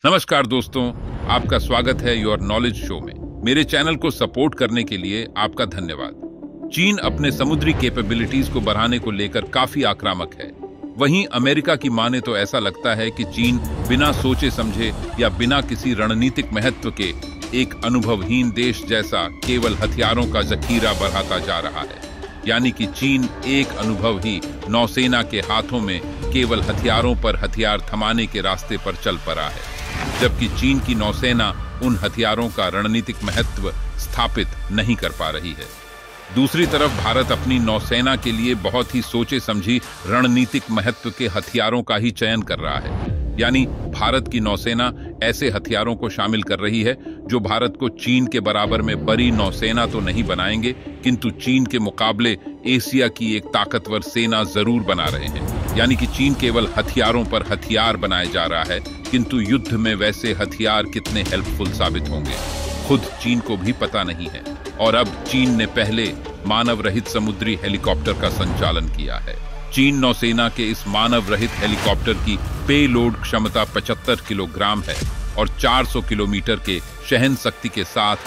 नमस्कार दोस्तों, आपका स्वागत है योर नॉलेज शो में। मेरे चैनल को सपोर्ट करने के लिए आपका धन्यवाद। चीन अपने समुद्री कैपेबिलिटीज को बढ़ाने को लेकर काफी आक्रामक है। वहीं अमेरिका की माने तो ऐसा लगता है कि चीन बिना सोचे समझे या बिना किसी रणनीतिक महत्व के एक अनुभवहीन देश जैसा केवल हथियारों का जखीरा बढ़ाता जा रहा है। यानी कि चीन एक अनुभव ही नौसेना के हाथों में केवल हथियारों पर हथियार थमाने के रास्ते पर चल पड़ा है, जबकि चीन की नौसेना उन हथियारों का रणनीतिक महत्व स्थापित नहीं कर पा रही है। दूसरी तरफ भारत अपनी नौसेना के लिए बहुत ही सोचे समझी रणनीतिक महत्व के हथियारों का ही चयन कर रहा है। यानी भारत की नौसेना ऐसे हथियारों को शामिल कर रही है जो भारत को चीन के बराबर में बड़ी नौसेना तो नहीं बनाएंगे, किंतु चीन के मुकाबले एशिया की एक ताकतवर सेना जरूर बना रहे हैं। यानी कि चीन केवल हथियारों पर हथियार बनाए जा रहा है, किंतु युद्ध में वैसे हथियार कितने हेल्पफुल साबित होंगे खुद चीन को भी पता नहीं है। और अब चीन ने पहले मानव रहित समुद्री हेलीकॉप्टर का संचालन किया है। चीन नौसेना के इस मानव रहित हेलीकॉप्टर की पेलोड क्षमता 75 किलोग्राम है और 400 किलोमीटर के शहन शक्ति के साथ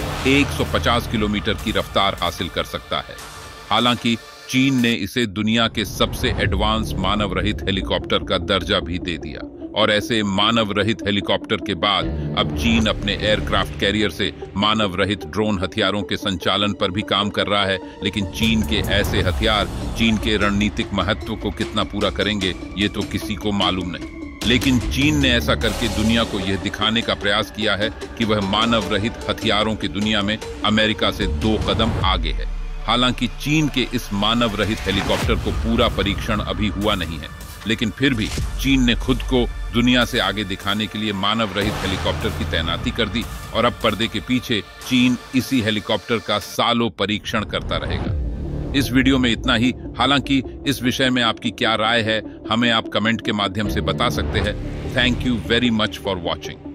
150 किलोमीटर की रफ्तार हासिल कर सकता है। हालांकि चीन ने इसे दुनिया के सबसे एडवांस मानव रहित हेलीकॉप्टर का दर्जा भी दे दिया। और ऐसे मानव रहित हेलीकॉप्टर के बाद अब चीन अपने एयरक्राफ्ट कैरियर से मानव रहित ड्रोन हथियारों के संचालन पर भी काम कर रहा है। लेकिन चीन के ऐसे हथियार चीन के रणनीतिक महत्व को कितना पूरा करेंगे ये तो किसी को मालूम नहीं। लेकिन चीन ने ऐसा करके दुनिया को यह दिखाने का प्रयास किया है कि वह मानव रहित हथियारों की दुनिया में अमेरिका से 2 कदम आगे है। हालांकि चीन के इस मानव रहित हेलीकॉप्टर को पूरा परीक्षण अभी हुआ नहीं है, लेकिन फिर भी चीन ने खुद को दुनिया से आगे दिखाने के लिए मानव रहित हेलीकॉप्टर की तैनाती कर दी और अब पर्दे के पीछे चीन इसी हेलीकॉप्टर का सालों परीक्षण करता रहेगा। इस वीडियो में इतना ही। हालांकि इस विषय में आपकी क्या राय है हमें आप कमेंट के माध्यम से बता सकते हैं। Thank you very much for watching.